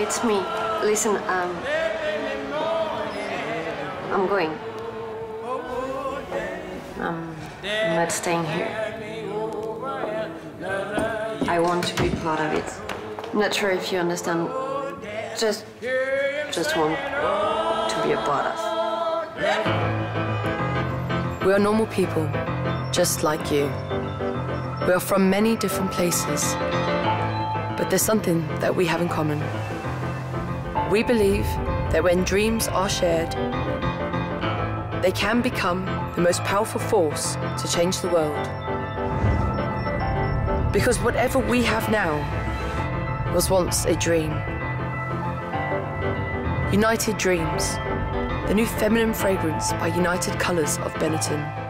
it's me. Listen, I'm going. I'm not staying here. I want to be part of it. Not sure if you understand. Just want to be a part of. We are normal people, just like you. We are from many different places, but there's something that we have in common. We believe that when dreams are shared, they can become the most powerful force to change the world. Because whatever we have now was once a dream. United Dreams, the new feminine fragrance by United Colours of Benetton.